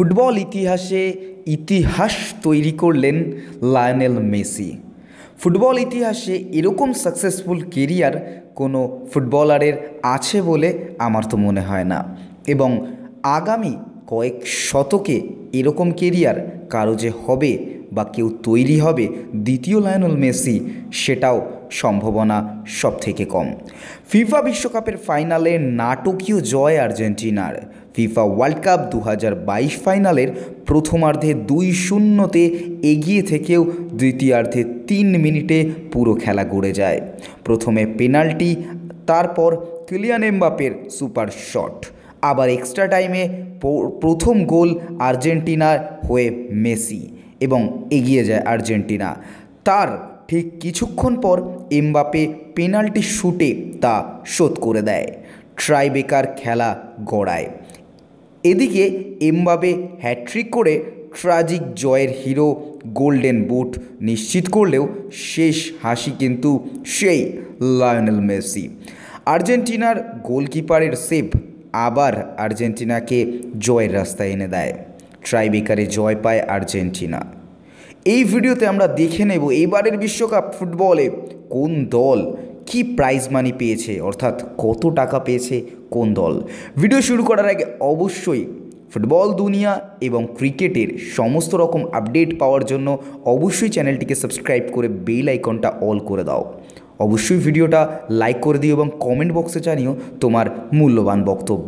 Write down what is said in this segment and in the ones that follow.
Football ইতিহাসে ইতিহাস তৈরি করলেন লায়নেল মেসি। ফুটবল ইতিহাসে এরকম সাকসেসফুল কেরিয়ার কোনো ফুটবলারের আছে বলে আমার তো মনে হয় না, এবং আগামী কয়েক শতকে এরকম কেরিয়ার কারো যে হবে বা কেউ তৈরি হবে দ্বিতীয় লায়নেল মেসি, সেটাও সম্ভাবনা সব থেকে কম। ফিফা বিশ্বকাপের ফাইনালে নাটকীয় জয় আর্জেন্টিনার। ফিফা ওয়ার্ল্ড কাপ 2022 ফাইনালের প্রথমার্ধে 2-0 এগিয়ে থেকেও দ্বিতীয়ার্ধে 3 মিনিটে পুরো খেলা গড়ে যায়। প্রথমে পেনাল্টি, তারপর কিলিয়ান এমবাপ্পের সুপার শট, আবার এক্সট্রা টাইমে প্রথম গোল আর্জেন্টিনার হয়ে মেসি, এবং এগিয়ে যায় আর্জেন্টিনা। তার ঠিক কিছুক্ষণ পর এমবাপ্পে পেনাল্টি শুটে তা শোধ করে দেয়, ট্রাইবেকার খেলা গড়ায়। এদিকে এমবাপ্পে হ্যাট্রিক করে ট্র্যাজিক জয়ের হিরো গোল্ডেন বুট নিশ্চিত করলেও শেষ হাসি কিন্তু সেই লায়নেল মেসি। আর্জেন্টিনার গোলকিপারের সেভ আবার আর্জেন্টিনাকে জয়ের রাস্তায় এনে দেয়। ট্রাইবেকারে জয় পায় আর্জেন্টিনা। এই ভিডিওতে আমরা দেখে নেব এইবারের বিশ্বকাপ ফুটবলে কোন দল কি প্রাইজ মানি পেয়েছে, অর্থাৎ কত টাকা পেয়েছে কোন দল। ভিডিও শুরু করার আগে অবশ্যই ফুটবল দুনিয়া এবং ক্রিকেটের সমস্ত রকম আপডেট পাওয়ার জন্য অবশ্যই চ্যানেলটিকে সাবস্ক্রাইব করে বেল আইকনটা অল করে দাও। অবশ্যই ভিডিওটা লাইক করে দিও এবং কমেন্ট বক্সে জানিও তোমার মূল্যবান বক্তব্য।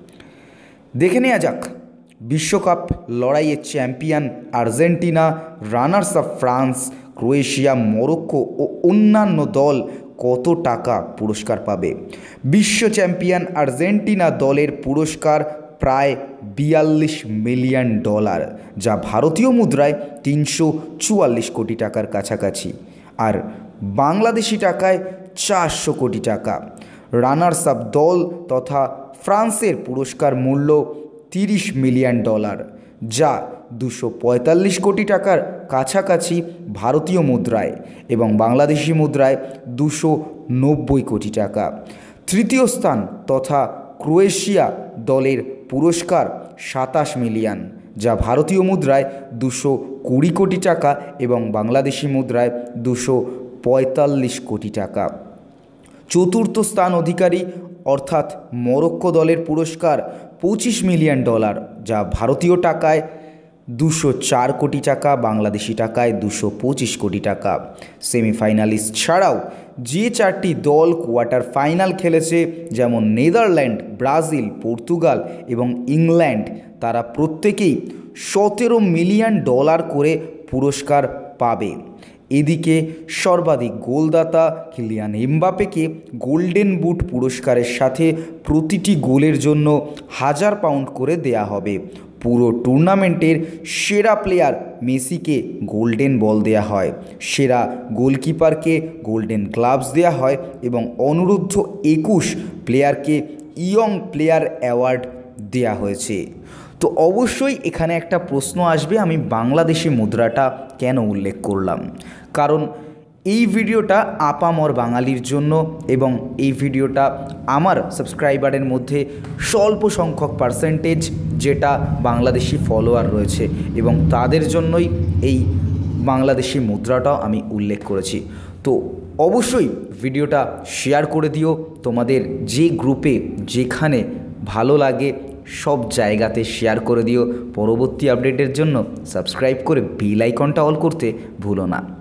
দেখে নেওয়া যাক বিশ্বকাপ লড়াইয়ের champion Argentina, runners up France, Croatia, Morocco ও অন্যান্য দল কত টাকা পুরস্কার পাবে। বিশ্ব চ্যাম্পিয়ন আর্জেন্টিনা দলের পুরস্কার প্রায় $42 মিলিয়ন, যা ভারতীয় মুদ্রায় 344 কোটি টাকার কাছাকাছি, আর বাংলাদেশি টাকায় 400 কোটি টাকা। রানার্স আপ দল তথা ফ্রান্সের পুরস্কার মূল্য $30 মিলিয়ন, যা 245 কোটি টাকার কাছাকাছি ভারতীয় মুদ্রায়, এবং বাংলাদেশি মুদ্রায় 290 কোটি টাকা। তৃতীয় স্থান তথা ক্রোয়েশিয়া দলের পুরস্কার 27 মিলিয়ন, যা ভারতীয় মুদ্রায় 220 কোটি টাকা এবং বাংলাদেশি মুদ্রায় 245 কোটি টাকা। চতুর্থ স্থান অধিকারী অর্থাৎ মরক্কো দলের পুরস্কার $25 মিলিয়ন, যা ভারতীয় টাকায় 204 কোটি টাকা, বাংলাদেশি টাকায় 225 কোটি টাকা। সেমিফাইনালিস্ট ছাড়াও যে 4টি দল কোয়ার্টার ফাইনাল খেলেছে, যেমন নেদারল্যান্ড, ব্রাজিল, পর্তুগাল এবং ইংল্যান্ড, তারা প্রত্যেকেই $17 মিলিয়ন করে পুরস্কার পাবে। এদিকে সর্বাধিক গোলদাতা কিলিয়ান এমবাপ্পেকে গোল্ডেন বুট পুরস্কারের সাথে প্রতিটি গোলের জন্য 1000 পাউন্ড করে দেয়া হবে। পুরো টুর্নামেন্টের সেরা প্লেয়ার মেসিকে গোল্ডেন বল দেয়া হয়, সেরা গোলকিপারকে গোল্ডেন গ্লাভস দেয়া হয় এবং অনূর্ধ্ব 21 প্লেয়ারকে ইয়ং প্লেয়ার অ্যাওয়ার্ড দেয়া হয়েছে। তো অবশ্যই এখানে একটা প্রশ্ন আসবে, আমি বাংলাদেশি মুদ্রাটা কেন উল্লেখ করলাম? কারণ এই ভিডিওটা আপামর বাঙালির জন্য, এবং এই ভিডিওটা আমার সাবস্ক্রাইবারের মধ্যে স্বল্প সংখ্যক পার্সেন্টেজ যেটা বাংলাদেশি ফলোয়ার রয়েছে, এবং তাদের জন্যই এই বাংলাদেশি মুদ্রাটাও আমি উল্লেখ করেছি। তো অবশ্যই ভিডিওটা শেয়ার করে দিও তোমাদের যে গ্রুপে যেখানে ভালো লাগে, সব জায়গাতে শেয়ার করে দিও। পরবর্তী আপডেটের জন্য সাবস্ক্রাইব করে বেল আইকনটা অল করতে ভুলো না।